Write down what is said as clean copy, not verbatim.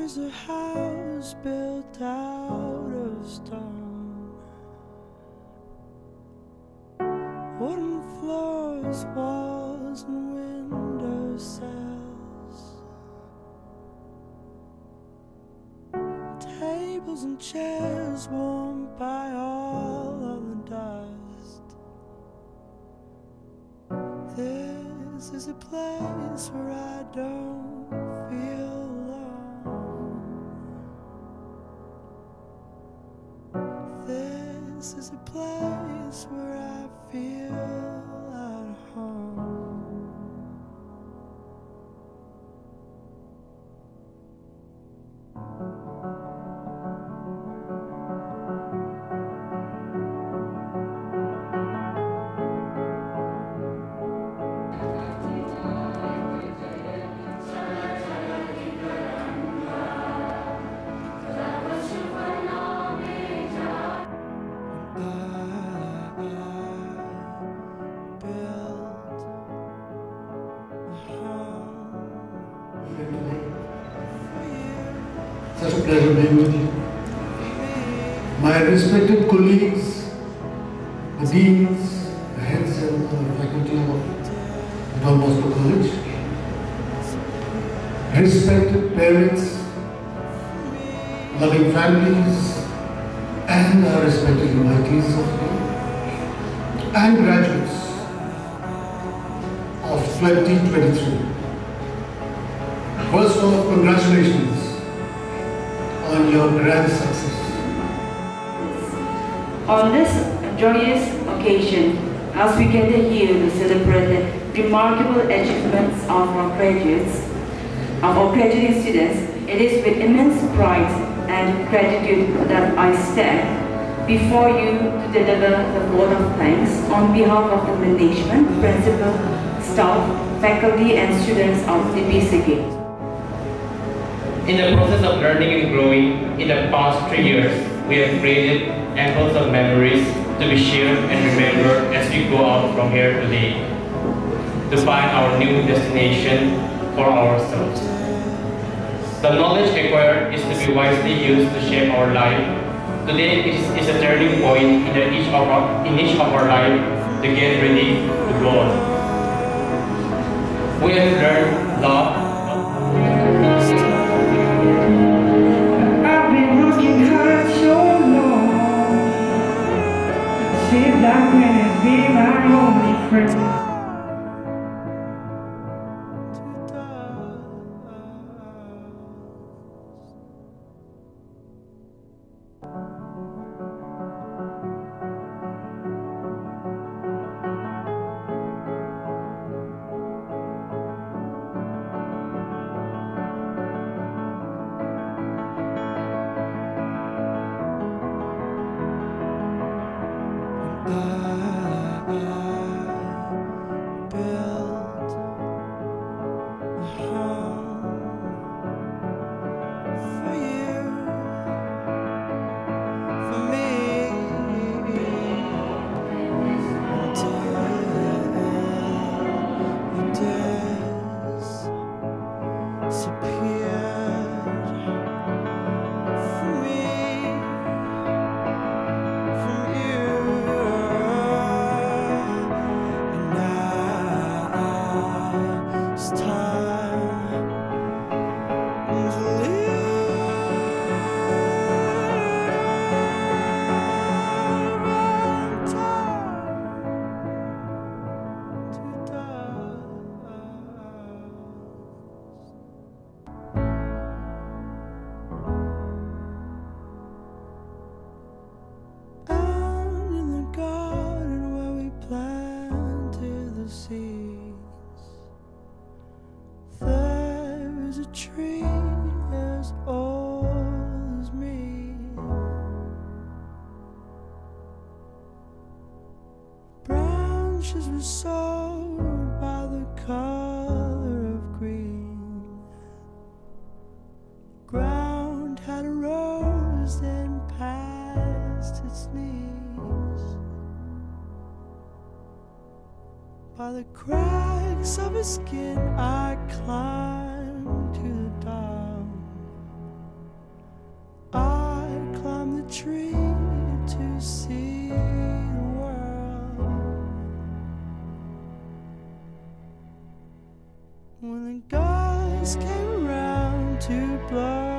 is a house built out of stone, wooden floors, walls and window sills, tables and chairs warmed by all of the dust. This is a place where I don't feel alone. This is a place where I feel at home. Such a pleasure being with you. My respected colleagues, the deans, the heads and the faculty of Don Bosco College, respected parents, loving families, and our respected invitees of today, and graduates of 2023. First off, congratulations on your grand success. On this joyous occasion, as we gather here to celebrate the remarkable achievements of our graduates, of our graduating students, it is with immense pride and gratitude that I stand before you to deliver the vote of thanks on behalf of the management, principal, staff, faculty and students of the BCK. In the process of learning and growing in the past 3 years, we have created ample of memories to be shared and remembered as we go out from here today to find our new destination for ourselves. The knowledge acquired is to be wisely used to shape our life. Today is a turning point in each of our life to get ready to go on. We have learned love. That man is being my only friend. Tree as old as me, branches were sown by the color of green, ground had a rose then past its knees, by the cracks of his skin I climbed to the dawn. to blow.